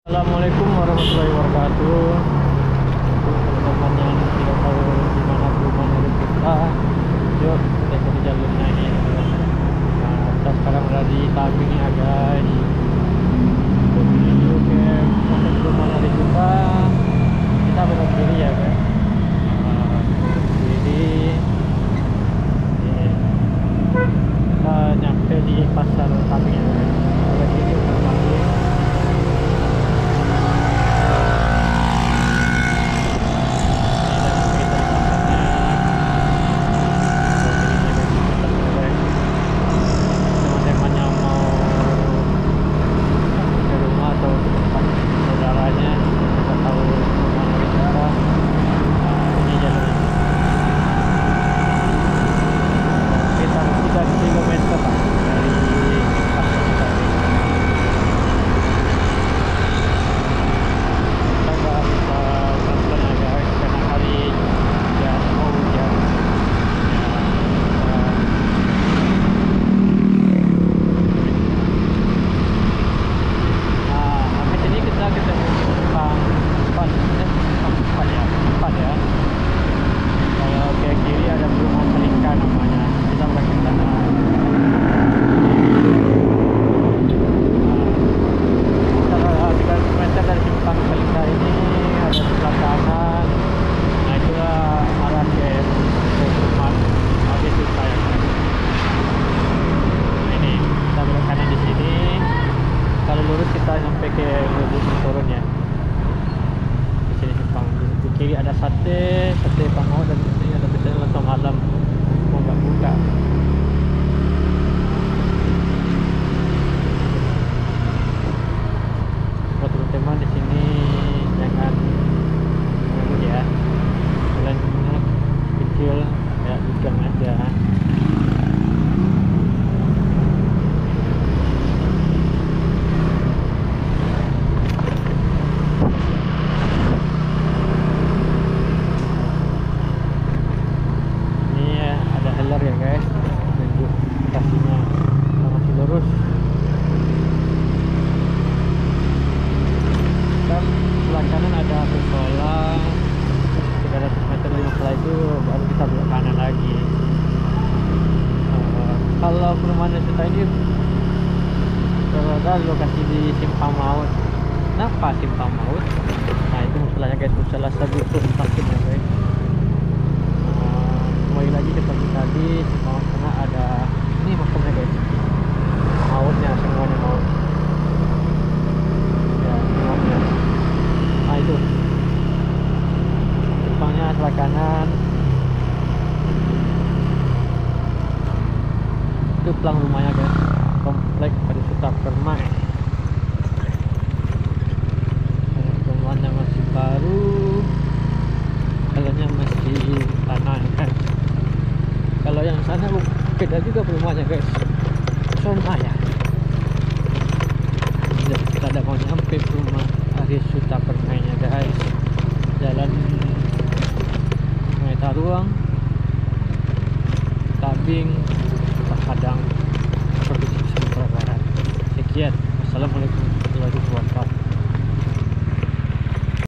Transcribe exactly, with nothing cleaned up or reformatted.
Assalamualaikum warahmatullahi wabarakatuh. Untuk teman-teman yang tidak tahu di mana perumahan dari kita, yuk kita cari jalurnya ini. Nah, kita sekarang ada di Tabing ya guys. Untuk menuju ke pondok perumahan dari kita, kita belok kiri ya guys. Nah, kiri. Ini. Kita nyampe di pasar Tabing ya guys. Belok kiri untuk masuk. Sampai ke Lubuk turun ya. Di sini simpang. Di kiri ada sate, sate pangau, dan di sini ada pecel lontong malam. Mau nggak buka. Buat teman-teman di sini jangan ngomong ya. Jalannya kecil, ya ikan aja. Ya guys, tunggu kasihnya masih lurus. Dan sebelah kanan ada sekolah tiga ratus meter, lima setelah itu baru kita belok kanan lagi. Uh, kalau perumahan kita ini berada lokasi di Simpang Maut. Kenapa Simpang Maut? Nah itu masalahnya guys, salah satu sakit ya guys. Kembali lagi seperti tadi, Simpang Tengah ada ini makamnya guys, mautnya semuanya maut ya, mautnya. Nah itu simpangnya sebelah kanan, itu pelang rumahnya guys, komplek Parisuta Permai. Rumahnya masih baru, jalannya masih tanah kan. Kalau yang sana beda juga perumahannya guys, sama ya. Kita ada mau nyampe rumah Parisuta Permainya guys. Jalan Sungai Taruang, Tabing, Padang, Provinsi Sumatera Barat. Sekian, wassalamualaikum warahmatullahi wabarakatuh.